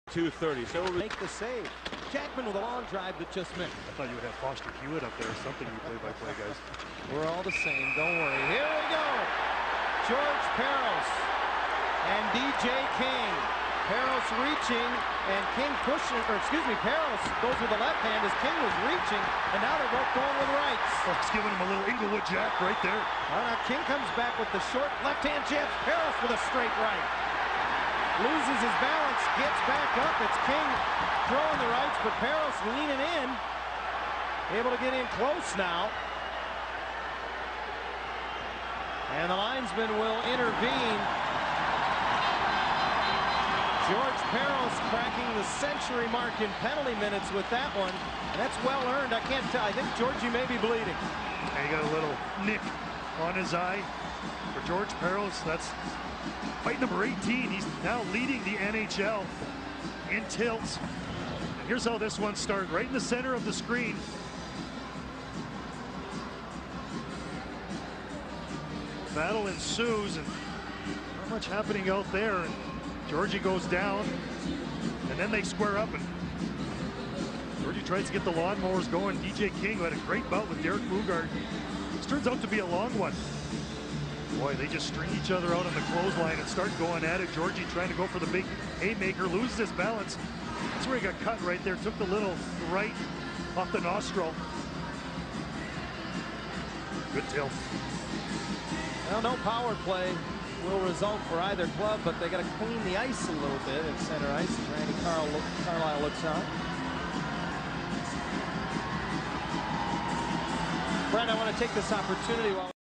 230. So we'll make the save. Jackman with a long drive that just missed. I thought you would have Foster Hewitt up there or something, you play-by-play guys. We're all the same, don't worry. Here we go. George Parros and DJ King. Parros reaching and King pushing, or excuse me, Parros goes with the left hand as King was reaching, and now they're both going with rights. Fox giving him a little Inglewood Jack right there. Now King comes back with the short left hand jabs. Parros with a straight right. Loses his balance, gets back up. It's King throwing the rights, but Parros leaning in. Able to get in close now. And the linesman will intervene. George Parros cracking the century mark in penalty minutes with that one. And that's well earned. I can't tell. I think Georgie may be bleeding. And he got a little nick on his eye for George Parros. That's fight number 18. He's now leading the NHL in tilts. And here's how this one started, right in the center of the screen. Battle ensues, and not much happening out there. And Georgie goes down, and then they square up, and Georgie tries to get the lawnmowers going. DJ King, who had a great bout with Derek Boogaard. This turns out to be a long one. Boy, they just string each other out on the clothesline and start going at it. Georgie trying to go for the big haymaker, loses his balance. That's where he got cut right there. Took the little right off the nostril. Good tilt. Well, no power play will result for either club, but they got to clean the ice a little bit at center ice as Randy Carlyle looks out. Brent, I want to take this opportunity while